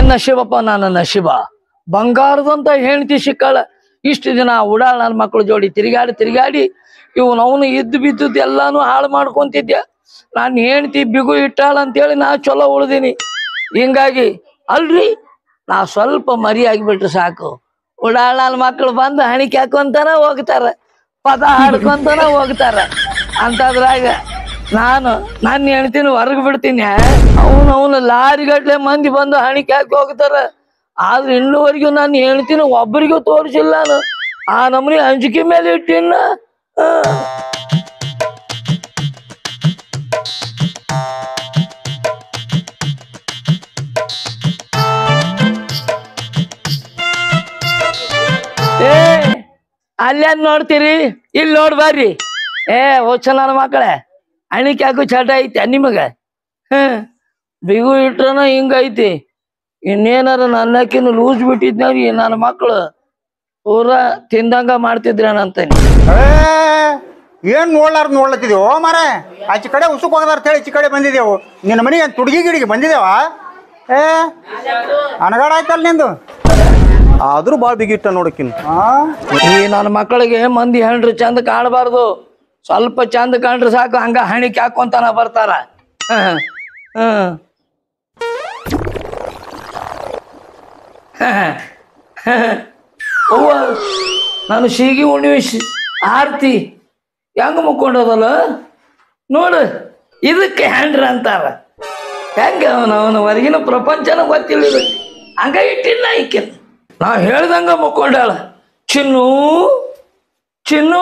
ನಶೀಬಪ್ಪ ನನ್ನ ನಶೀಬ ಬಂಗಾರದಂತ ಹೆಂಡತಿ ಸಿಕ್ಕಾಳ ಇಷ್ಟು ದಿನ ಉಡಾಳ ನನ್ನ ಮಕ್ಕಳು ಜೋಡಿ ತಿರುಗಾಡಿ ಅವನು ಇದ್ದು ಬಿದ್ದದ್ದು ಎಲ್ಲಾನು ಹಾಳು ಮಾಡ್ಕೊಂತಿದ್ದೆ ನಾನು ಹೆಂಡತಿ ಬಿಗು ಇಟ್ಟಾಳ ಅಂತೇಳಿ ನಾ ಚಲೋ ಉಳ್ದೀನಿ ಹಿಂಗಾಗಿ ಅಲ್ರಿ ನಾ ಸ್ವಲ್ಪ ಮರಿ ಆಗಿಬಿಟ್ರೆ ಸಾಕು ಉಡಾಳ ನನ್ನ ಮಕ್ಕಳು ಬಂದು ಹಣಿಕೆ ಹಾಕೊಂತಾನ ಹೋಗ್ತಾರ ಪದ ಹಾಡ್ಕೊಂತಾನ ಹೋಗ್ತಾರ ಅಂತದ್ರಾಗ ನನ್ನ ಹೆಣ್ತಿನ ಹೊರಗ್ ಬಿಡ್ತೀನಿ ಅವನು ಲಾರಿಗಟ್ಲೆ ಮಂದಿ ಬಂದು ಹಣಿಕೆ ಹಾಕಿ ಹೋಗ್ತಾರ ಆದ್ರೆ ಇನ್ನೂವರೆಗೂ ನಾನು ಹೆಣ್ತಿನ ಒಬ್ಬರಿಗೂ ತೋರಿಸಿಲ್ಲ ನಾನು ಆ ನಮ್ನಿ ಅಂಜಿಕೆ ಮೇಲೆ ಇಟ್ಟಿನ ಅಲ್ಲೇನ್ ನೋಡ್ತೀರಿ ಇಲ್ಲಿ ನೋಡ್ಬಾರ್ರಿ ಹೋಚ ನನ್ನ ಮಕ್ಕಳೇ ಹಣಿಕೆ ಹಾಕು ಚಟ ಐತೆ ನಿಮಗ ಬಿಗು ಇಟ್ರನ ಹಿಂಗೈತಿ ಇನ್ನೇನಾರ ನನ್ನಕ್ಕಿನ್ನು ಲೂಸ್ ಬಿಟ್ಟಿದ್ನವ್ರಿ ನನ್ನ ಮಕ್ಕಳು ಪೂರ ತಿಂದಂಗ ಮಾಡ್ತಿದ್ರೇನಂತಾನೆ ಏನ್ ನೋಡ್ಲತ್ತಿದೇವು ಮಾರ ಆಚೆ ಕಡೆ ಉಸುಕ್ ಹೋಗದಾರ ಹೇಳಿ ಈಚೆ ಕಡೆ ಬಂದಿದ್ದೇವು ನಿನ್ನ ಮನೆಗೆ ತುಡುಗಿ ಗಿಡಿಗೆ ಬಂದಿದ್ದೇವ ಅನಗಾಡ ಆಯ್ತಲ್ಲ ನಿಂದು ಆದ್ರೂ ಬಾಳ್ ಬಿಗಿಟ್ಟ ನೋಡಕಿನ್ ಈ ನನ್ನ ಮಕ್ಕಳಿಗೆ ಮಂದಿ ಹೆಂಡ್ರು ಚಂದ ಕಾಣಬಾರ್ದು ಸ್ವಲ್ಪ ಚಂದ ಕಂಡ್ರೆ ಸಾಕು ಹಂಗ ಹಣಿಕೆ ಹಾಕೊಂತಾನ ಬರ್ತಾರ ಅವ್ವ ನಾನು ಸೀಗಿ ಉಣಿವಿ ಆರ್ತಿ ಹೆಂಗ ಮುಕ್ಕೊಂಡದಲ್ಲ ನೋಡು ಇದಕ್ಕೆ ಹ್ಯಾಂಡ್ರ ಅಂತಾರ ಹೆಂಗ ಅವನ ಹೊರಗಿನ ಪ್ರಪಂಚನ ಗೊತ್ತಿಲ್ಲ ಹಂಗ ಇಟ್ಟಿಲ್ಲ ಈಕೆ ನಾ ಹೇಳ್ದಂಗ ಮುಕ್ಕೊಂಡಾಳ ಚಿನ್ನು ಚಿನ್ನು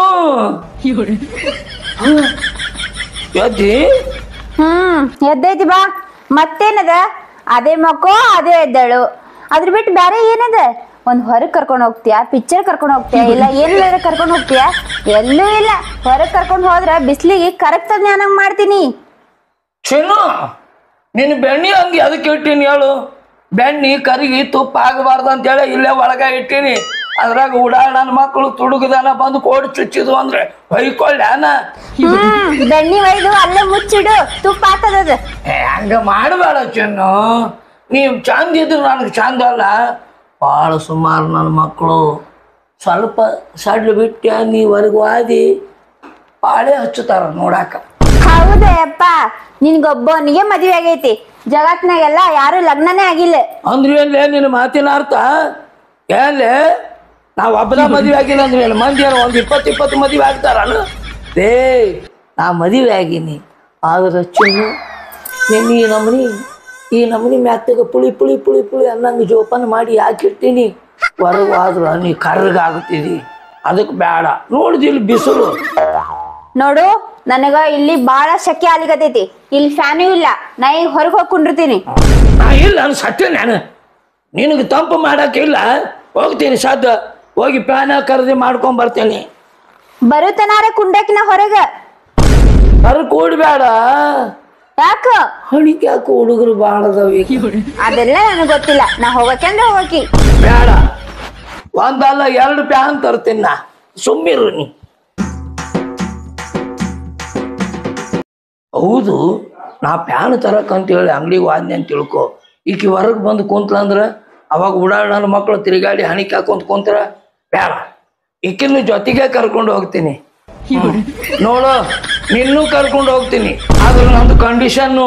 ಎದ್ದಿ ಎದ್ದೈತಿ ಬಾ ಮತ್ತೇನದ ಅದೇ ಮಕ್ಕೋ ಅದೇ ಎದ್ದಳು ಅದ್ರ ಬಿಟ್ಟು ಬೇರೆ ಏನದ ಒಂದ್ ಹೊರಗ್ ಕರ್ಕೊಂಡ್ ಹೋಗ್ತೀಯಾ ಪಿಕ್ಚರ್ ಕರ್ಕೊಂಡ್ ಹೋಗ್ತೀಯಾ ಇಲ್ಲ ಏನಿಲ್ಲ ಕರ್ಕೊಂಡ್ ಹೋಗ್ತೀಯಾ ಎಲ್ಲೂ ಇಲ್ಲ ಹೊರಗ್ ಕರ್ಕೊಂಡ್ ಹೋದ್ರ ಬಿಸ್ಲಿಗೆ ಕರೆಕ್ಟ್ ಜ್ಞಾನ ಮಾಡ್ತೀನಿ ಚಿನ್ನು ನಿನ್ ಬೆಣ್ಣಿ ಹಂಗಿ ಅದಕ್ಕೆ ಇಟ್ಟೀನಿ ಹೇಳು ಬೆಣ್ಣಿ ಕರಿಗಿ ತುಪ್ಪ ಆಗಬಾರ್ದು ಅಂತೇಳಿ ಇಲ್ಲೇ ಒಳಗ ಇಟ್ಟೀನಿ ಅದ್ರಾಗ ಉಡಾಳ ನನ್ನ ಮಕ್ಕಳು ತುಡುಗದನ ಬಂದು ಕೋಡಿ ಚುಚ್ಚಿದ್ವು ಅಂದ್ರೆ ಹೊಯ್ಕೊಳ್ಳ ಬೆಣ್ಣಿ ಒಯ್ದು ಅಲ್ಲೇ ಮುಚ್ಚಿಡು ತುಪ್ಪ ಆಗ್ತದ ಹಂಗ ಮಾಡಬೇಡ ಚಿನ್ನು ನೀವ್ ಚಂದ ಇದ್ರು ನನಗೆ ಚಂದ ಅಲ್ಲ ಭಾಳ ಸುಮಾರು ನನ್ನ ಮಕ್ಕಳು ಸ್ವಲ್ಪ ಸಡ್ಲು ಬಿಟ್ಟ ನೀ ಹೊರಗವಾದಿ ಪಾಳೆ ಹಚ್ಚುತ್ತಾರ ನೋಡಾಕ ಹೌದಪ್ಪ ನಿನ್ಗೊಬ್ಬನಿಗೆ ಮದ್ವೆ ಆಗೈತಿ ಜಗತ್ನಾಗೆಲ್ಲ ಯಾರು ಲಗ್ನನೇ ಆಗಿಲ್ಲ ಅಂದ್ರೆ ಏನ್ಲೇ ನಿನ್ನ ಮಾತಿನ ಅರ್ಥ ಏನ್ಲೇ ನಾವ್ ಒಬ್ಬದ ಮದುವೆ ಆಗಿಲ್ಲ ಅಂದ್ರೆ ಏನು ಮಂದಿ ಏನೋ ಒಂದು 20 ಮದುವೆ ಆಗ್ತಾರ ನಾ ಮದುವೆ ಆಗೀನಿ ಆದ್ರೆ ಚಿನ್ನು ನಿನ್ನ ಈ ನಮನಿ ಮ್ಯಾತ್ತಾಗ ಪುಳಿ ಪುಳಿ ಪುಳಿ ಪುಳಿ ಅನ್ನಂಗೆ ಜೋಪಾನ ಮಾಡಿ ಹಾಕಿರ್ತೀನಿ ಹೊರಗೆ ಆದ್ರ ನೀ ಕರ್ರಗಾಗುತ್ತೀರಿ ಅದಕ್ಕೆ ಬೇಡ ನೋಡಿದಿಲ್ಲಿ ಬಿಸಿಲು ನೋಡು ನನಗ ಇಲ್ಲಿ ಬಾಳ ಶೆಕೆ ಆಲಿಗತೈತಿ ಇಲ್ಲಿ ಫ್ಯಾನು ಇಲ್ಲ ನಾ ಈಗ ಹೊರಗೆ ಹೋಗಿ ಕುಂಡಿರ್ತೀನಿ ಇಲ್ಲ ನಾನು ಸತ್ಯ ನಾನು ನಿನಗೆ ತಂಪು ಮಾಡಕ್ಕೆ ಇಲ್ಲ ಹೋಗ್ತೀನಿ ಸಾಧ್ಯ ಹೋಗಿ ಫ್ಯಾನ್ ಖರೀದಿ ಮಾಡ್ಕೊಂಡ್ ಬರ್ತೇನೆ ಬರುತ್ತನಾರ ಕುಂಡಕಿನ ಹೊರಗ ಹೊರ ಕೂಡ್ಬೇಡ ಯಾಕ ಹಣಿಕೆ ಯಾಕೆ ಹುಡುಗರು ಬಾಳ ಅದಾವ ಅದೆಲ್ಲ ನನಗೆ ಗೊತ್ತಿಲ್ಲ ನಾ ಹೋಗಕ್ಕೆ ಹೋಗಕಿ ಬೇಡ ಒಂದಲ್ಲ 2 ಫ್ಯಾನ್ ತರ್ತೀನಿ ನಾ ಸುಮ್ಮಿರು ನೀ ಹೌದು ನಾ ಫ್ಯಾನ್ ತರಕಂತೇಳಿ ಅಂಗಡಿಗೆ ಹೋದ್ನೆ ಅಂತ ತಿಳ್ಕೊ ಈಕಿ ಹೊರಗೆ ಬಂದು ಕುಂತ್ಲಂದ್ರ ಅವಾಗ ಉಡಾಳ ನನ್ನ ಮಕ್ಕಳು ತಿರುಗಾಡಿ ಹಣಿಕೆ ಹಾಕೊಂತ ಕುಂತ್ರ ಬೇಡ ಈಕಿನ್ನು ಜೊತೆಗೆ ಕರ್ಕೊಂಡು ಹೋಗ್ತೀನಿ ನೋಡು ನಿನ್ನೂ ಕರ್ಕೊಂಡು ಹೋಗ್ತೀನಿ ಆದ್ರೆ ನಂದು ಕಂಡೀಷನ್ನು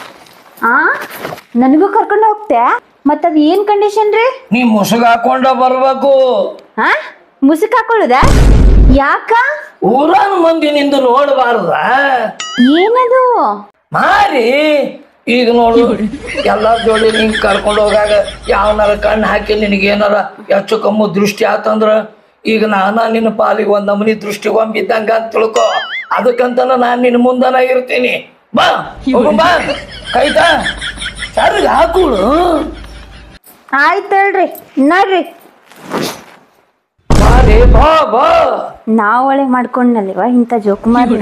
ನನಗೂ ಕರ್ಕೊಂಡು ಹೋಗ್ತೆ ಮತ್ತದ್ ಏನ್ ಕಂಡೀಷನ್ ರೀ ನೀ ಮುಸುಗ ಹಾಕೊಂಡ ಬರ್ಬೇಕು ಮುಸುಕ್ ಹಾಕೊಳ್ಳುದ ಯಾಕ ಊರಾನ ಮಂದಿ ನಿಂದು ನೋಡಬಾರ್ದ ಏನದು ಮಾರಿ ಈಗ ನೋಡು ಎಲ್ಲಾರ ಜೋಡಿ ನಿಂಗೆ ಕರ್ಕೊಂಡು ಹೋಗಾಗ ಯಾವನಾರ ಕಣ್ಣು ಹಾಕಿ ನಿನಗೆ ಏನಾರ ಹೆಚ್ಚು ಕಮ್ಮು ದೃಷ್ಟಿ ಆತಂದ್ರ ಈಗ ನಿನ್ನ ಪಾಲಿಗೆ ಒಂದ್ ನಮನಿ ದೃಷ್ಟಿಗೊಂಬಿದ್ದಂಗ ಅಂತ ತಿಳ್ಕೊ ಅದಕ್ಕಂತನ ನಾನ್ ನಿನ್ನ ಮುಂದನ ಇರ್ತೀನಿ ಬಾ ಬಾ ಕೈತಾ ಸರ್ಗ ಹಾಕುಳು ಆಯ್ತು ಹೇಳ್ರಿ ನೋಡ್ರಿ ಬಾರಿ ಬಾ ಬಾ ನಾವ್ ಒಳ್ಳೆ ಮಾಡ್ಕೊಂಡ್ನಲ್ವ ಇಂಥ ಜೋಕ್ ಮಾಡಿ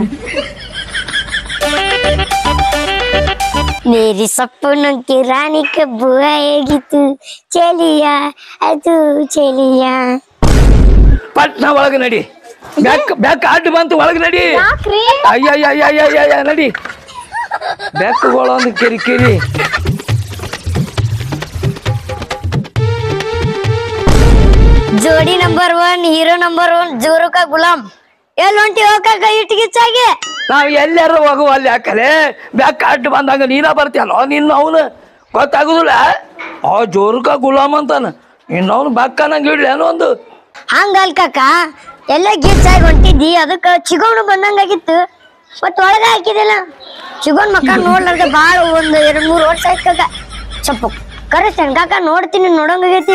मेरी सपनों की रानी कब आएगी तू चलिया ಅದು ಚಲಿಯಾ ಪಟ್ನ ಒಳಗೆ ನಡಿ ಬೆಕ್ಕ ಅಡ್ಡ ಬಂತು ಒಳಗೆ ನಡಿ ಅಯ್ಯ ನಡಿ ಬೆಕ್ಕುಗಳು ಒಂದು ಕಿರಿಕಿರಿ ಜೋಡಿ ನಂಬರ್ 1 ಹೀರೋ ನಂಬರ್ 1 ಜೋರುಕ ಗುಲಾಮ್ ಎಲ್ಲಿ ಹೊಂಟಿ ಹೋಗಾಕ ಇಟ್ಟು ಗಿಚ್ಚಾಗಿ ನಾವ್ ಎಲ್ಲಾರು ಹೋಗುವ ಅಲ್ಲಿ ಹಾಕಲೆ ಬ್ಯಾಕ್ ಅಡ್ಡ ಬಂದಾಗ ನೀನ ಬರ್ತೀಯಲ್ಲ ನಿನ್ನ ಅವನು ಗೊತ್ತಾಗುದಿಲ್ಲ ಆ ಜೋರುಕ ಗುಲಾಮ್ ಅಂತಾನ ಇನ್ನವನು ಬಕ್ಕನಂಗ ಇಡ್ಲೇನೋ ಒಂದು ಹಂಗಲ್ ಕಾಕ ಎಲ್ಲ ಗಿಚ್ಚಾಗಿ ಹೊಂಟಿದ್ದಿ ಅದಕ್ಕ ಚಿಗೋಣು ಬಂದಂಗಾಗಿತ್ತು ಮತ್ ಒಳಗ ಹಾಕಿದಿಲ್ಲ ಚಿಗೋಣ್ ಮಕ್ಕ ನೋಡ್ಲಾರ್ದ ಬಾಳ ಒಂದ್ 2-3 ವರ್ಷ ಆಯ್ತು ಕಾಕ ಸ್ವಲ್ಪ ಕರೆಸ್ತೇನೆ ಕಾಕ ನೋಡ್ತೀನಿ ನೋಡಂಗಾಗೈತಿ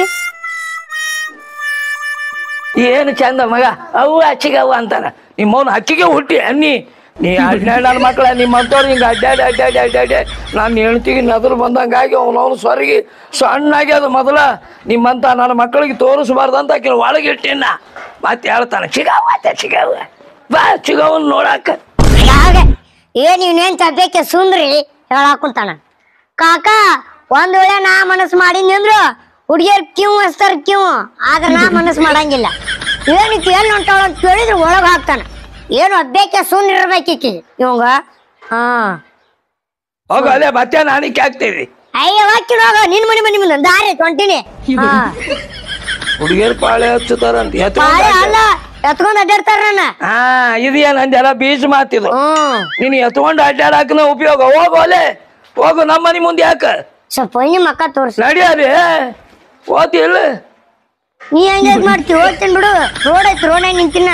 ಏನು ಚಂದ ಮಗ ಅವು ಹಚ್ಚಿಗವು ಅಂತಾನ ನಿಮ್ಮವನು ಹಕ್ಕಿಗೆ ಹುಟ್ಟಿ ನೀ ಹನ್ನೆರಡು ಮಕ್ಳ ನಿಮ್ಮಂತವ್ರು ಹಿಂಗ ಅಡ್ಡಾಡಿ ನಾನು ಹೆಣ್ತಿಗೆ ನದರು ಬಂದಂಗಾಗಿ ಅವನವನು ಸ್ವರ್ಗಿ ಸಣ್ಣಾಗಿ ಅದು ಮೊದಲ ನಿಮ್ಮಂತ ನನ್ನ ಮಕ್ಕಳಿಗೆ ತೋರಿಸ್ಬಾರ್ದಂತ ಆಕಿನ ಒಳಗಿಟ್ಟಿನ ಮತ್ತೆ ಹೇಳ್ತಾನೆ ಚಿಗಾವ ಬಾ ಚಿಗವನ್ ನೋಡಾಕ ಹಾಗೆ ಏನ್ ಇವ್ನೇನ್ ತಪ್ಪಕ್ಕೆ ಸುಂದ್ರಿ ಹೇಳಾಕುಂತಾನ ಕಾಕ ಒಂದ್ ವೇಳೆ ನಾ ಮನಸ್ಸು ಮಾಡಿದ್ನಿ ಅಂದ್ರು ಹುಡುಗಿಯರ್ ಕ್ಯೂ ಹಚ್ತಾರ ಕ್ಯೂ ಆದ್ರ ನಾ ಮನಸ್ಸು ಮಾಡಂಗಿಲ್ಲ ಏನಕ್ಕೆ ಎಲ್ಲಿ ಹೊಂಟಾಳ ಅಂತ ಕೇಳಿದ್ರೆ ಒಳಗ್ ಹಾಕ್ತಾನ ಏನು ಅದ್ಬೇಕೆ ಸುಂದ್ರ ಇರ್ಬೇಕಿ ಇವಂಗ ಹಾ ಹೋಗ ಅಲ್ಲೇ ಮತ್ತೆ ನಾಣಿಕೆ ಆಗ್ತೀವಿ ಅಯ್ಯ ಹಾಕಿನ ಹೋಗ ನಿನ್ ಮನಿ ಮುಂದೆ ದಾರಿ ಹೊಂಟಿನಿ ಹುಡುಗಿಯರು ಪಾಳೆ ಹಚ್ಚುತ್ತಾರಂತ ಅಲ್ಲ ಎತ್ಕೊಂಡ್ ಅಡ್ಡಾಡ್ತಾರ ಹಾ ಇದೇನ್ ಅಂದೆಲ್ಲ ಬೀಜ ಮಾತಿದು ನೀನು ಎತ್ಕೊಂಡು ಅಡ್ಡಾಡಕನ ಉಪಯೋಗ ಹೋಗು ಅಲ್ಲೇ ಹೋಗು ನಮ್ಮ ಮನಿ ಮುಂದೆ ಯಾಕ ಸ್ವಲ್ಪ ಮಕ್ಕ ತೋರ್ಸ ನಡಿಯದೆ ಓತಿ ಇಲ್ಲ ನೀ ಹೆಂಗ್ ಮಾಡ್ತೀವಿ ಹೋಗ್ತೀನಿ ಬಿಡು ರೋಡ್ ಐತಿ ರೋಡ್ ನಿಂತಿನ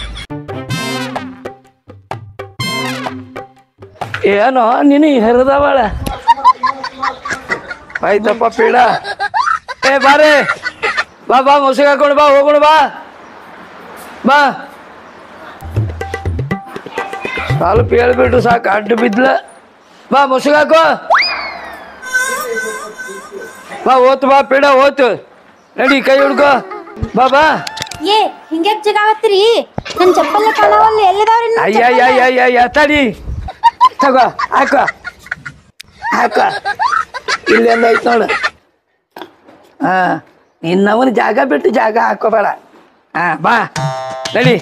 ಏನೋ ನೀನು ಹೆರದವಳ ಆಯ್ತಪ್ಪ ಪೀಡ ಏ ಬಾರೆ ಬಾ ಮುಸುಗ ಹಾಕೊಂಡು ಬಾ ಹೋಗೋಣ ಬಾ ಸ್ವಲ್ಪ ಹೇಳ್ಬಿಟ್ರು ಸಾಕು ಅಡ್ಡು ಬಿದ್ಲ ಬಾ ಮುಸುಗ ಹಾಕೋ ಬಾ ಓತು ಬಾ ಪೀಡ ಓತು ನಡಿ ಕೈ ಹಿಡ್ಕೋ ಬಾ ಏ ಹಿಂಗ್ಯಾಕ್ ಜಗಾವತ್ತೀರಿ ನನ್ ಚಪ್ಪಲ್ ಕಾಣವಲ್ಲ ಎಲ್ಲಿದಾವ್ರಿ ಅಯ್ಯ ತಡಿ ತಗೋ ಹಾಕ ಇಲ್ಲೆಲ್ಲ ಐತ್ ನೋಡು ಹಾ ಇನ್ನವನು ಜಾಗ ಬಿಟ್ಟು ಜಾಗ ಹಾಕೋಬೇಡ ಹಾ ಬಾ ನಡಿ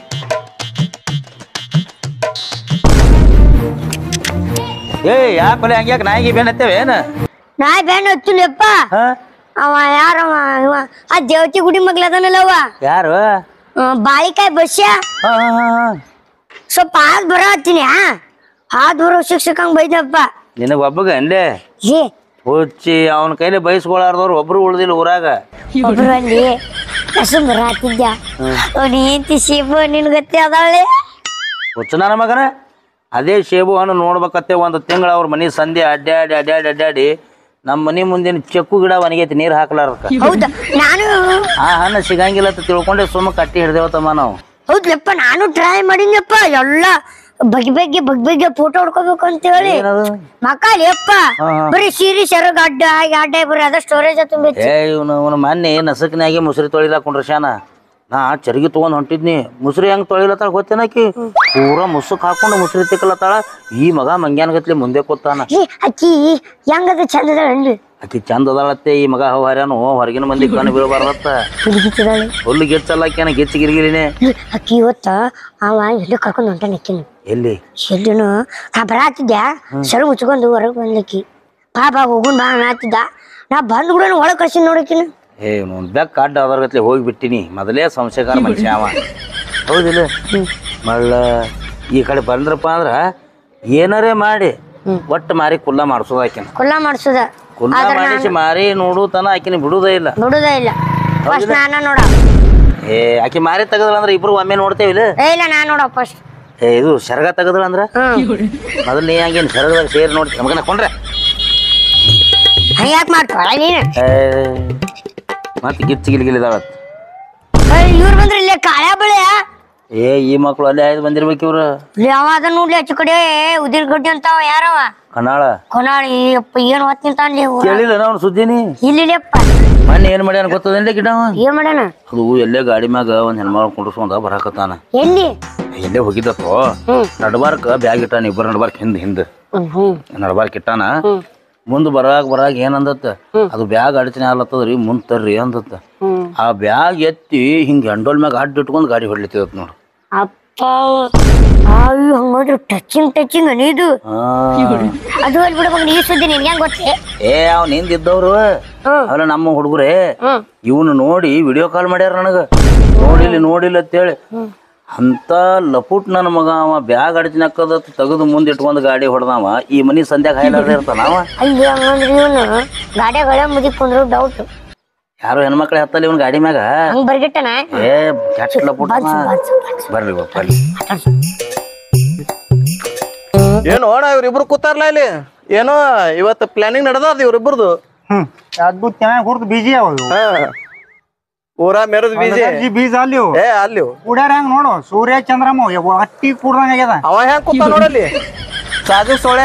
ಏ ಯಾಕೆ ಹಂಗ್ಯಾಕ ನಾಯಿಗೆ ಬೇನತ್ತೇವೆ ಏನ ನಾಯಿ ಬ್ಯಾನ್ ಹಚ್ಚಿಲ್ಲಪ್ಪ ಅವ ಯಾರವ ಇವ ಆ ದೇವತಿ ಗುಡಿ ಮಗ್ಲ ಅದನಲ್ಲವ ಯಾರು ಬಾಳಿಕಾಯಿ ಬಸ್ಯ ಸ್ವಲ್ಪ ಹಾದ್ ಬರ ಹತ್ತೀನಿ ಹಾದ್ ಬರೋ ಶಿಕ್ಷಕಂಗ್ ಬೈದಪ್ಪ ನಿನಗ ಒಬ್ಬಗ ಅಲ್ಲೇ ಏ ಹುಚ್ಚಿ ಅವನ ಕೈಲಿ ಬಯಸ್ಕೊಳಾರ್ದವ್ರು ಒಬ್ರು ಉಳ್ದಿಲ್ಲ ಊರಾಗ ಒಬ್ರು ಅಲ್ಲಿ ಕಸು ಬರ ಹತ್ತಿದ್ದ ನೀತಿ ಶಿಬು ನಿನ್ ಗತಿ ಅದಾಳೆ ಹುಚ್ಚ ನನ್ನ ಮಗನ ಅದೇ ಶೇಬು ಹಣ್ಣು ನೋಡ್ಬೇಕತ್ತೆ ಒಂದು ತಿಂಗಳ ಅವ್ರ ಮನೆ ಸಂಧಿ ಅಡ್ಡಾಡಿ ನಮ್ಮ ಮನೆ ಮುಂದಿನ ಚೆಕ್ಕು ಗಿಡ ಒಣಗೈತಿ ನೀರ್ ಹಾಕ್ಲಾರ್ಕ ಹೌದಾ ನಾನು ಆ ಹಣ್ಣು ಸಿಗಂಗಿಲ್ಲ ಅಂತ ತಿಳ್ಕೊಂಡೆ ಸುಮ್ಮ ಕಟ್ಟಿ ಹಿಡ್ದೇವತ್ತಮ್ಮ ನಾವು ಹೌದ್ಲಪ್ಪ ನಾನು ಟ್ರೈ ಮಾಡಿದ್ನಪ್ಪ ಎಲ್ಲ ಬಗ್ಗೆ ಫೋಟೋ ಹೊಡ್ಕೋಬೇಕು ಅಂತ ಹೇಳಿ ಮಕ್ಕಳು ಯಪ್ಪ ಬರೀ ಸೀರೆ ಸೆರಗ್ ಅಡ್ಡ ಬರೀ ಅದ ಸ್ಟೋರೇಜ್ ತುಂಬೈತಿ ಇವನು ಮೊನ್ನೆ ನಸಕ್ನಾಗೆ ಮುಸ್ರಿ ತೊಳಿಲಾಕ ಕುಂಡ್ರಶಾನ ನಾ ಚರ್ಗಿ ತಗೊಂಡ್ ಹೊಂಟಿದ್ನಿ ಮುಸ್ರಿ ಹೆಂಗ್ ತೊಳಿಲತ್ತಾಳ ಗೊತ್ತೇನಾಕಿ ಪೂರಾ ಮುಸುಕ್ ಹಾಕೊಂಡು ಮುಸ್ರಿ ತಿಕ್ಕಲತ್ತಾಳ ಈ ಮಗ ಮಂಗ್ಯಾನಗತ್ಲಿ ಮುಂದೆ ಕೂತಾನ ಅಕ್ಕಿ ಹೆಂಗದ ಚಂದದ ಹಣ್ಣು ಆಕಿ ಚಂದ ಅದಾಳತ್ತೆ ಈ ಮಗ ಹರ್ಯಾನು ಹೊರಗಿನ ಮಂದಿ ಕಣ್ಣು ಬೀಳ್ಬಾರ್ದತ್ತ ಹುಲ್ಲು ಗೆಚ್ಚಲ್ಲಾಕ್ಯಾನ ಗೆಚ್ಚಿ ಗಿರಿಗಿರಿನೇ ಅಕ್ಕಿ ಇವತ್ತ ಅವ ಎಲ್ಲಿ ಕರ್ಕೊಂಡ್ ಹೊಂಟಾನ ಅಕ್ಕಿನ ಎಲ್ಲಿ ಎಲ್ಲಿನು ನಾ ಬರಾತಿದ್ದೆ ಸರು ಮುಚ್ಕೊಂಡು ಹೊರಗೆ ಬಂದ್ಲಕ್ಕಿ ಬಾ ಹೋಗುನ್ ಬಾ ಅನ್ನತ್ತಿದ್ದ ನಾ ಬಂದ್ ಕೂಡ ಒಳಗ್ ಕಳ್ಸಿ ನೋಡಕಿನ ಬೆಕ್ಕ ಅಡ್ಡ ಅದರ್ಗತ್ಲೆ ಹೋಗಿ ಬಿಟ್ಟಿನಿ ಮೊದಲೇ ಸಂಶಯಕಾರ ಮನುಷ್ಯ ಅವ ಹೌದಿಲ್ಲ ಮಳ್ಳ ಈ ಕಡೆ ಬಂದ್ರಪ್ಪ ಅಂದ್ರ ಏನಾರೇ ಮಾಡಿ ಒಟ್ಟು ಮಾರಿ ಕುಲ್ಲ ಮಾಡ್ಸೋದ ಆಕಿನ ಕುಲ್ಲ ಮಾಡ್ಸೋದ ಕುಲ್ಲ ಮಾಡಿಸಿ ಮಾರಿ ನೋಡುತನ ಆಕಿನ ಬಿಡುದೇ ಇಲ್ಲ ಫಸ್ಟ್ ನಾನ ನೋಡ ಆಕಿ ಮಾರಿ ತೆಗದ್ರ ಅಂದ್ರ ಇಬ್ರು ಒಮ್ಮೆ ನೋಡ್ತೇವಿಲ್ಲ ಇಲ್ಲ ನಾ ನೋಡ ಫಸ್ಟ್ ಇದು ಸೆರಗ ತೆಗದ್ರ ಅಂದ್ರ ಮೊದಲು ನೀ ಹಂಗೇನು ಸೆರಗದಾಗ ಸೇರಿ ನೋಡ್ತಿ ಮಗನ ಕೊಂಡ್ರೆ ಯಾಕೆ ಮಾಡ್ತಾಳ ನೀನು ಮತ್ತೆ ಗಿಚ್ಚಿಗಿಲಿಗಿಲಿದಾಳ ಇವ್ರು ಬಂದ್ರೆ ಇಲ್ಲೇ ಕಾಳ ಬಳೆ ಈ ಮಕ್ಳು ಅಲ್ಲೇ ಆಯ್ತು ಬಂದಿರ್ಬೇಕು ಇವ್ರು ಯಾವ ಅದ ನೋಡ್ಲಿ ಹಚ್ಚ ಕಡೆ ಉದಿರ್ ಗಡ್ಡಿ ಅಂತಾವ ಯಾರವ ಕೊನಾಳಿ ಅಪ್ಪ ಏನ್ ಹೊತ್ ನಿಂತಾನ್ಲಿ ಕೇಳಿಲ್ಲ ನಾವು ಸುದ್ದಿನಿ ಇಲ್ಲಿಪ್ಪ ಮೊನ್ನೆ ಏನ್ ಮಾಡ್ಯಾನ ಗೊತ್ತದೇನ್ಲಿ ಗಿಡ ಏನ್ ಮಾಡ್ಯಾನ ಅದು ಎಲ್ಲೇ ಗಾಡಿ ಮ್ಯಾಗ ಒಂದ್ ಹೆಣ್ಮಗಳು ಕುಂಡ್ರಸ್ಕೊಂಡ ಬರಾಕತ್ತಾನ ಎಲ್ಲಿ ಎಲ್ಲೇ ಹೋಗಿದ್ದತ್ತೋ ನಡ್ಬಾರ್ಕ ಬ್ಯಾಗ್ ಇಟ್ಟಾನ ಇಬ್ಬರು ನಡ್ಬಾರ್ಕ್ ಹಿಂದ್ ನಡ್ಬಾರ್ಕ್ ಇಟ್ಟಾನ ಮುಂದ್ ಬರಾಗ ಏನಂದತ್ತ ಅದು ಬ್ಯಾಗ್ ಅಡಚಣೆ ಆಗ್ಲತ್ತದ್ರಿ ಮುಂದ್ ತರ್ರಿ ಅಂದತ್ತ ಆ ಬ್ಯಾಗ್ ಎತ್ತಿ ಹಿಂಗ ಹೆಂಡೋಲ್ ಮ್ಯಾಗ ಅಡ್ಡ ಇಟ್ಕೊಂಡ್ ಗಾಡಿ ಹೊಡ್ಲಿತ್ತದ ನೋಡು ಅಪ್ಪ ಹಂಗಾದ್ರೆ ಟಚಿಂಗ್ ಅನಿದು ಅದು ಬಿಡ್ಬೇಕು ನೀ ಸುದ್ದಿ ನಿನ್ಗೆ ಹೆಂಗ್ ಗೊತ್ತೇ ಅವ್ನ ಹಿಂದಿದ್ದವ್ರು ಅವೆಲ್ಲ ನಮ್ಮ ಹುಡುಗರೇ ಇವನು ನೋಡಿ ವಿಡಿಯೋ ಕಾಲ್ ಮಾಡ್ಯಾರ ನನಗ ನೋಡಿಲ್ಲ ಅಂತೇಳಿ ಅಂತ ಲಪುಟ್ ನನ್ನ ಮಗ ಅವ ಬ್ಯಾಗ್ ಅಡಚಿನ ಹಾಕದ ತೆಗೆದು ಮುಂದೆ ಇಟ್ಕೊಂಡ್ ಗಾಡಿ ಹೊಡೆದವ ಈ ಮನಿ ಸಂಧ್ಯಾಗ ಹಾಯ್ಲಾರ್ದ ಇರ್ತಾನ ಅವ. ಅಲ್ಲಿ ಹಂಗಂದ್ರೆ ಇವನು ಗಾಡಿಯಾಗ ಮುಗಿಕೊಂಡ್ರು ಡೌಟ್. ಯಾರು ಹೆಣ್ಮಕ್ಳು ಹತ್ತಲ್ಲಿ ಇವ್ನ ಗಾಡಿ ಮ್ಯಾಗ ಹಂಗ ಬರ್ಗಿಟ್ಟನ. ಏ ಕೆಟ್ಟ ಲಪುಟ್ ಬರ್ಲಿ ಬರ್ಲಿ. ಏನು ಅಣ್ಣ ಇವ್ರಿಬ್ರು ಕೂತಾರಲ್ಲ ಇಲ್ಲಿ ಏನೋ ಇವತ್ತು ಪ್ಲಾನಿಂಗ್ ನಡೆದ ಇವ್ರಿಬ್ರದು. ಅದ್ಭುತ ಚೆನ್ನಾಗಿ ಹುರ್ದು ಬೀಜಿ ಅವ ಊರ ಮೆರದ್ ಬೀಜಿ ಬೀಜ ಅಲ್ಲಿ ಏ ಅಲ್ಲಿ ಕೂಡ್ಯಾರ ಹೆಂಗ್ ನೋಡು ಸೂರ್ಯ ಚಂದ್ರಮ್ಮ ಅಟ್ಟಿ ಕೂಡ್ದಂಗ ಆಗ್ಯದ. ಅವ ಹೆಂಗ್ ಕೂತ ನೋಡಲ್ಲಿ ಸಾಜು ಸೋಳೆ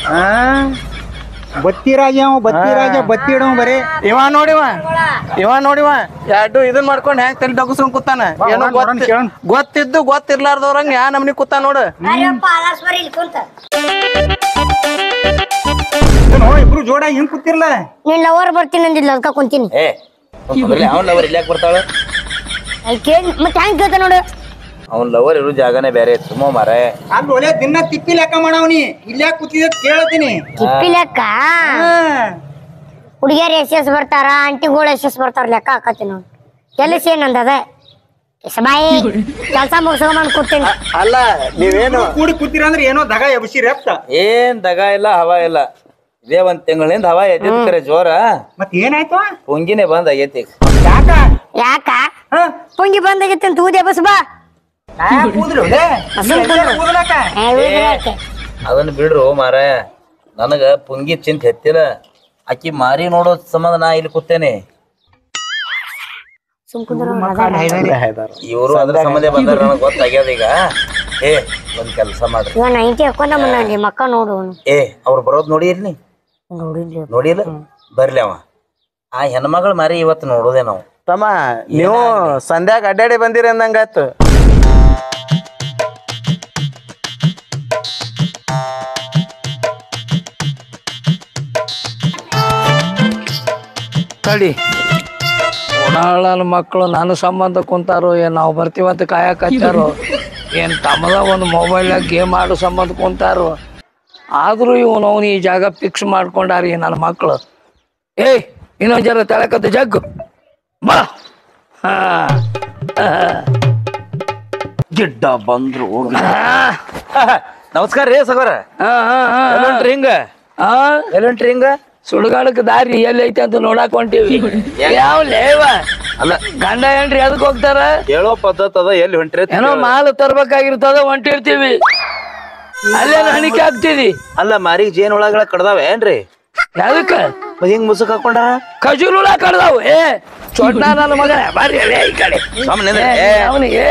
ಬತ್ತಿ ರಾಜ ಅವ ಬತ್ತಿ ಇಡವ ಬರೀ ಇವ ನೋಡಿವ ಎರಡು ಇದನ್ ಮಾಡ್ಕೊಂಡ್ ಹೆಂಗ್ ತಲೆ ಡಗಸ್ಕೊಂಡ್ ಕೂತಾನ. ಏನೋ ಗೊತ್ತಿದ್ದು ಗೊತ್ತಿರ್ಲಾರ್ದವ್ರಂಗ ಯಾ ನಮ್ನಿ ಕೂತ ನೋಡು. ಇಬ್ರು ಜೋಡ ಹಿಂಗ್ ಕೂತಿರ್ಲ. ನೀನ್ ಲವರ್ ಬರ್ತೀನಿ ಅಂದಿಲ್ಲ ಅದಕ್ಕ ಕುಂತೀನಿ. ಅವ್ನ ಲವರ್ ಇಲ್ಲಾಕ್ ಬರ್ತಾಳ ಮತ್ತೆ ಹೆಂಗ್ ಕೇಳ್ತ ನೋಡು. ಅವ್ನ ಲವರ್ ಇರೋ ಜಾಗನೇ ಬೇರೆ ಸುಮ್ಮ ಮಾರ. ಅಲ್ಲಿ ಒಲೆ ದಿನ ತಿಪ್ಪಿ ಲೆಕ್ಕ ಮಾಡವ್ನಿ ಇಲ್ಲೇ ಕೂತಿದ ಕೇಳತೀನಿ. ತಿಪ್ಪಿ ಲೆಕ್ಕ ಹುಡುಗಿಯರ್ ಎಸ್ ಬರ್ತಾರ ಆಂಟಿಗಳು ಎಸ್ ಬರ್ತಾರ ಲೆಕ್ಕ ಹಾಕತ್ತೀನಿ ನೋಡು. ಕೆಲಸ ಏನಂದದ ಬಾಯಿ ಕೆಲ್ಸ ಮುಗಿಸ್ಕೊಂಡ್ ಕೂತೀನಿ. ಅಲ್ಲ ನೀವೇನು ಕೂಡಿ ಕೂತಿರ ಅಂದ್ರೆ ಏನೋ ದಗ ಎಬ್ಸಿರಿ ಅಪ್ಪ. ಏನ್ ದಗ ಇಲ್ಲ ಹವಾ ಇಲ್ಲ. ಇದೇ ಒಂದ್ ತಿಂಗಳಿಂದ ಹವಾ ಎದ್ದಿರ್ತಾರೆ ಜೋರ. ಮತ್ ಏನಾಯ್ತು ಪುಂಗಿನೇ ಬಂದ್ ಆಗೈತಿ. ಯಾಕ ಪುಂಗಿ ಬಂದಾಗಿತ್ತು ಅಂತ ಊದಿ ಬಸ್ ಬಾ. ಅದನ್ನ ಬಿಡ್ರು ಮಾರ. ನನಗ ಪುಂಗಿ ಚಿಂತ ಹೆತ್ತಿಲ್ಲ. ಆಕಿ ಮಾರಿ ನೋಡೋ ಸಂಬಂಧ ನಾ ಇಲ್ಲಿ ಕೂತೇನೆ. ಇವರು ಅದ್ರ ಸಂಬಂಧ ಬಂದಾರ ನನಗ್ ಗೊತ್ತಾಗ್ಯದ ಈಗ. ಏ ಒಂದ್ ಕೆಲ್ಸ ಮಾಡ್ರಿ. ಇವ 90 ಹಾಕೊಂಡ ಮನ್ನಿ ಮಕ್ಕ ನೋಡು. ಏ ಅವ್ರು ಬರೋದ್ ನೋಡಿರ್ಲಿ ನೋಡಿಲ್ಲ ಬರ್ಲಿ ಅವ. ಆ ಹೆಣ್ಮಗಳ ಮಾರಿ ಇವತ್ತು ನೋಡೋದೇ ನಾವು. ತಮ್ಮ ನೀವು ಸಂಧ್ಯಾಗ ಅಡ್ಡಾಡಿ ಬಂದಿರಿ ಅಂದಂಗಾಯ್ತು. ತಡಿ ಓಡಾಳನ ಮಕ್ಕಳು ನನ್ನ ಸಂಬಂಧ ಕುಂತಾರೋ ಏನ್ ನಾವು ಬರ್ತೀವಂತ ಕಾಯಕತ್ತಾರೋ ಏನ್ ತಮ್ಮದ ಒಂದು ಮೊಬೈಲ್ನಾಗ ಗೇಮ್ ಆಡೋ ಸಂಬಂಧ ಕುಂತಾರೋ. ಆದ್ರೂ ಇವನು ಅವನು ಈ ಜಾಗ ಫಿಕ್ಸ್ ಮಾಡ್ಕೊಂಡಾರಿ ನನ್ನ ಮಕ್ಕಳು. ಏಯ್ ಇನ್ನೊಂದ್ ಜರ ತಳಕತ್ತ ಜಗ್ಗು ಬಾ. ಗಿಡ್ಡ ಬಂದ್ರು. ನಮಸ್ಕಾರ ರೀ ಸಗರ. ಎಲ್ಲೊಂಟ್ರಿ ಹಿಂಗ ಎಲ್ಲೊಂಟ್ರಿ ಹಿಂಗ ಸುಡುಗಾಡಕ್ ದಾರಿ ಎಲ್ಲಿ ಐತೆ ಅಂತ ನೋಡಾಕ್ ಹೊಂಟಿವಿ. ಯಾವ ಲೇವ ಅಲ್ಲ ಗಂಡ ಹೆಂಡ್ರಿ ಅದಕ್ ಹೋಗ್ತಾರ. ಹೇಳೋ ಪದ್ಧತಿ ಅದ ಎಲ್ಲಿ ಹೊಂಟ್ರಿ ಏನೋ ಮಾಲ್ ತರ್ಬೇಕಾಗಿರ್ತದ ಹೊಂಟಿರ್ತೀವಿ. ಅಲ್ಲೇನು ಹಣಿಕೆ ಆಗ್ತಿದಿ. ಅಲ್ಲ ಮಾರಿಗೆ ಜೇನ್ ಒಳಗಳ ಕಡ್ದಾವ ಏನ್ರಿ ಯಾದಕ್ಕ ಹಿಂಗ್ ಮುಸುಕ್ ಹಾಕೊಂಡಾರ ಖಜೂರುಳ ಕಡ್ದಾವು. ಏ ಚೊಟ್ಟ ನನ್ನ ಮಗನ ಬರ್ರಿ ಈ ಕಡೆ ಅವನಿಗೆ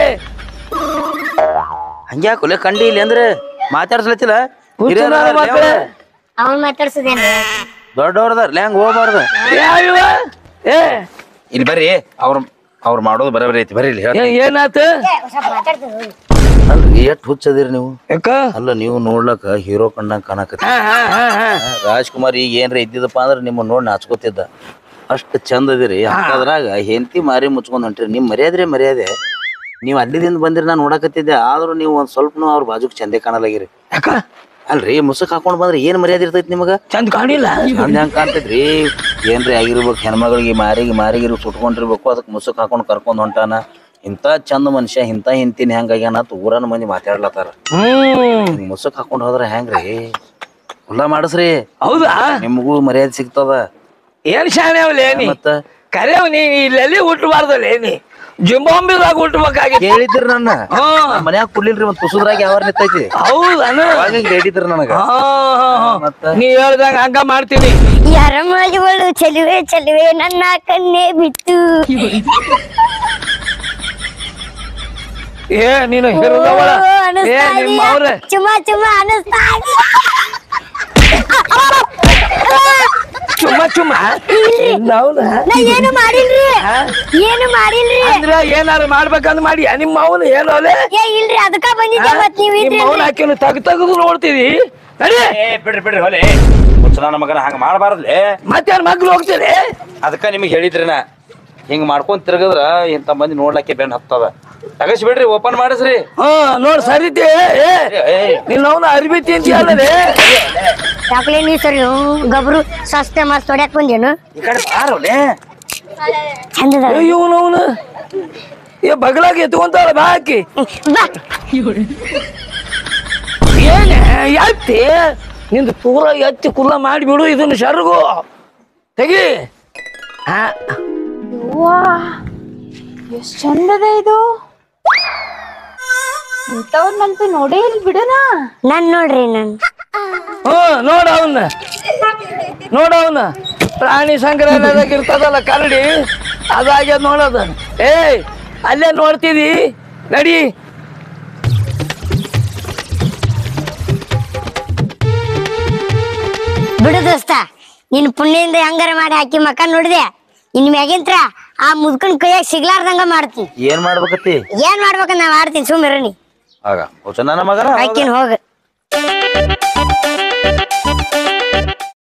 ಹಂಗ್ಯಾಕೊಲೆ ಕಂಡಿ ಇಲ್ಲಿ ಅಂದ್ರೆ ಮಾತಾಡ್ಸ್ಲತ್ತಿಲ್ಲ. ಅವನ್ ಮಾತಾಡ್ಸದೇನ ದೊಡ್ಡವ್ರದಾರ್ಲೆ ಹಂಗ ಹೋಗ್ಬಾರ್ದ. ಏ ಇಲ್ಲಿ ಬರ್ರಿ ಅವ್ರ ಮಾಡೋದು ಬರಬರಿ ಐತಿ ಬರ್ರಿ ಇಲ್ಲಿ. ಏನಾತ ಅಲ್ರಿ ಎಷ್ಟ್ ಹುಚ್ಚದಿರಿ ನೀವು. ಯಾಕ ಅಲ್ಲ ನೀವು ನೋಡ್ಲಕ್ಕ ಹೀರೋ ಕಂಡಂಗ್ ಕಾಣಕತ್ತಿ. ರಾಜ್ಕುಮಾರ್ ಈಗ ಏನ್ರ ಇದ್ದಿದ್ದಪ್ಪ ಅಂದ್ರ ನಿಮ್ಮ ನೋಡ್ ನಾಚ್ಕೋತಿದ್ದ. ಅಷ್ಟ್ ಚಂದ ಅದಿರಿ. ಅದ್ರಾಗ ಹೆಂಡತಿ ಮಾರಿ ಮುಚ್ಕೊಂಡ್ ಹೊಂಟ್ರಿ. ನಿಮ್ ಮರ್ಯಾದೆ ನೀವ್ ಅಲ್ಲಿದಿಂದ ಬಂದಿರಿ ನಾ ನೋಡಕತ್ತಿದ್ದೆ. ಆದ್ರೂ ನೀವು ಒಂದ್ ಸ್ವಲ್ಪನು ಅವ್ರ ಬಾಜುಕ್ ಚಂದೆ ಕಾಣಲಾಗಿರಿ. ಯಾಕ ಅಲ್ರಿ ಮುಸುಕ್ ಹಾಕೊಂಡ್ ಬಂದ್ರೆ ಏನ್ ಮರ್ಯಾದೆ ಇರ್ತೈತಿ ನಿಮಗ? ಚಂದ ಕಾಣಿಲ್ಲ ಚಂದ ಹೆಂಗ್ ಕಾಣ್ತೈತ್ರಿ? ಏನ್ರಿ ಆಗಿರ್ಬೇಕು ಹೆಣ್ಮಗಳಿಗೆ ಮಾರಿಗಿರು ಸುಟ್ಕೊಂಡಿರ್ಬೇಕು. ಅದಕ್ ಮುಸುಕ್ ಹಾಕೊಂಡ್ ಕರ್ಕೊಂಡ್ ಹೊಂಟಾನ. ಇಂತ ಚಂದ ಮನುಷ್ಯ ಇಂತ ಹಿಂತಿನ ಹೆಂಗಾಗ್ಯಾನ ಊರನ ಮಂದಿ ಮಾತಾಡ್ಲತ್ತಾರ. ಮುಸುಕ್ ಹಾಕೊಂಡ್ ಹೋದ್ರ ಹೆಂಗ್ರಿ? ಹುಲ್ಲ ಮಾಡಸ್ರಿ. ಹೌದಾ ನಿಮಗೂ ಮರ್ಯಾದೆ ಸಿಗ್ತದ. ಏನ್ ಶಾಣೆ ಅವಲೇನಿ ಮತ್ತ ಕರೆಯವ್ ನೀ ಇಲ್ಲೆಲ್ಲಿ ಹುಟ್ಟಬಾರ್ದಲ್ಲೇನಿ ಜಿಂಬಾಂಬಿದಾಗ ಹುಟ್ಟಬೇಕಾಗಿತ್ತು. ಹೇಳಿದ್ರಿ ನನ್ನ ಮನ್ಯಾಗ ಕುಡ್ಲಿಲ್ರಿ ಮತ್ ಕುಸುದ್ರಾಗ ಯಾವ ನಿಂತೈತಿ. ಹೌದಾ ಹೇಳಿದ್ರಿ ನನಗ. ನೀ ಹೇಳ್ದಂಗ ಹಂಗ ಮಾಡ್ತೀನಿ. ಯಾರ ಮಗಳು ಚೆಲುವೆ ನನ್ನ ಕಣ್ಣೆ ಬಿತ್ತು. ಏ ನೀನು ಹಿರಿದವಳ. ಏ ನಿಮ್ಮ ಅವ್ರ ಚುಮಾ ಅನಿಸ್ತಾ ಚುಮ್ಮ ಏನು ಮಾಡಿಲ್ರಿ ಅಂದ್ರ ಏನಾರು ಮಾಡ್ಬೇಕಂದ್ ಮಾಡಿ ನಿಮ್ಮ ಅವನು ಏನೋಲೆ ಇಲ್ರಿ ಅದಕ್ಕ ಬಂದಿದ್ದೆ. ಮತ್ ನೀವ್ ನಿಮ್ಮ ಅವನ ಹಾಕಿನ ತೆಗ್ದು ನೋಡ್ತೀವಿ. ಬಿಡ್ರಿ ಹೊಲೆ ನನ್ನ ಮಗನ ಹಂಗ ಮಾಡಬಾರ್ದ್ಲೆ. ಮತ್ತೇನ್ ಮಗ್ಳು ಹೋಗ್ತೀರಿ? ಅದಕ್ಕ ನಿಮಗ್ ಹೇಳಿದ್ರಿ ನಾ ಹಿಂಗ್ ಮಾಡ್ಕೊಂಡ್ ತಿರ್ಗದ್ರ ಇಂತ ಮಂದಿ ನೋಡ್ಲಕ್ಕೆ ಬೆನ್ ಹತ್ತದ. ತಗಸ್ ಬಿಡ್ರಿ ಓಪನ್ ಮಾಡಿಸ್ರಿ. ನೋಡ್ ಸರಿತಿ ನಿನ್ನ ಅವನ ಅರ್ಬಿ ತಿಂತೀಯಲ್ಲೇ. ಯಾಕಲೇ ನೀ ಸರಿ ಗಬ್ರು ಸಸ್ತೆ ಮಸ್ತ್ ಹೊಡ್ಯಾಕ್ ಬಂದೇನು? ಈ ಕಡೆ ಬಾರೋಲೆ ಚಂದದ ಇವನವನು ಬಗಲಾಗ ಎತ್ಕೊಂತಾಳ ಬಾ ಹಾಕಿ ಬಾ ಏನೇ ಎತ್ತಿ ನಿಂದು ಪೂರ ಎತ್ತಿ ಕುಲ್ಲ ಮಾಡಿಬಿಡು ಇದನ್ನ ಶರ್ಗು ತೆಗಿ ಹಾ ವಾ ಎಷ್ಟ್ ಚಂದದ ಇದು ಇಂಥವ್ರನ್ನಂತೂ ನೋಡೇ ಇಲ್ಲ ಬಿಡನಾ ನನ್ ನೋಡ್ರಿ ನನ್ ನೋಡ ಅವನ್ನ ಪ್ರಾಣಿ ಸಂಗ್ರಹಾಲಯದಾಗ ಇರ್ತದಲ್ಲ ಕರಡಿ ಅದಾಗ್ಯದ ನೋಡೋದ ಅಲ್ಲೇ ನೋಡ್ತಿದಿ ನಡಿ ಬಿಡು ದೋಸ್ತ ನಿನ್ ಪುಣ್ಯದಿಂದ ಹೆಂಗಾರ ಮಾಡಿ ಹಾಕಿ ಮಕ್ಕ ನೋಡಿದೆ ಇನ್ ಮ್ಯಾಗಿಂತ್ರ ಆ ಮುದ್ಕನ್ ಕೈಯಾಗ ಸಿಗ್ಲಾರ್ದಂಗ ಮಾಡ್ತೀನಿ ಏನ್ ಮಾಡ್ಬೇಕತ್ತಿ ಏನ್ ಮಾಡ್ಬೇಕ ನಾ ಮಾಡ್ತೀನಿ ಸುಮ್ಮಿರನಿ ಆಗ ನನ್ನ ಮಗನ ಹಾಕಿನ್ ಹೋಗ